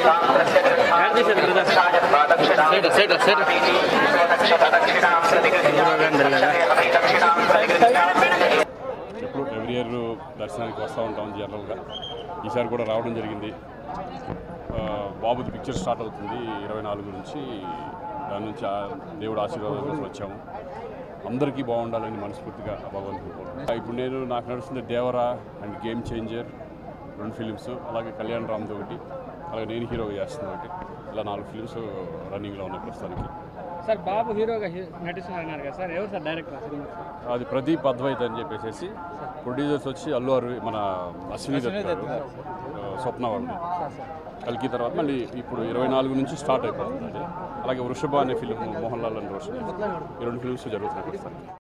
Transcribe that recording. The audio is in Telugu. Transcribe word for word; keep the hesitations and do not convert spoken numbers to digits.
ఎప్పుడు ఎవ్రీ ఇయర్ దర్శనానికి వస్తూ ఉంటాం జనరల్గా. ఈసారి కూడా రావడం జరిగింది. బాబుది పిక్చర్ స్టార్ట్ అవుతుంది ఇరవై నాలుగు నుంచి. దాని నుంచి దేవుడు ఆశీర్వాదం కోసం వచ్చాము. అందరికీ బాగుండాలని మనస్ఫూర్తిగా భగవంతుడు కోరుకుంటున్నాను. ఇప్పుడు నేను నాకు నడుస్తుంది దేవరా అండ్ గేమ్ చేంజర్ రెండు ఫిలిమ్స్, అలాగే కళ్యాణ్ రామ్ది ఒకటి, అలాగే నేను హీరోగా చేస్తున్నా ఒకటి. ఇలా నాలుగు ఫిలిమ్స్ రన్నింగ్లో ఉన్నాయి ప్రస్తుతానికి. సార్ బాబు హీరోగా నటిస్తున్నారు కదా సార్, ఎవరు సార్ డైరెక్టర్? అది ప్రదీప్ అద్వైత్ అని చెప్పేసి. ప్రొడ్యూసర్స్ వచ్చి అల్లు అరవి మన అశ్విని దత్ గారు, స్వప్న వాళ్ళు. కల్కి తర్వాత మళ్ళీ ఇప్పుడు ఇరవై నాలుగు నుంచి స్టార్ట్ అయిపోతుంది అది. అలాగే వృషభ అనే ఫిలిం మోహన్ లాల్ అని రోషన్, ఈ రెండు ఫిలిమ్స్ జరుగుతున్నాయి ప్రస్తుతానికి.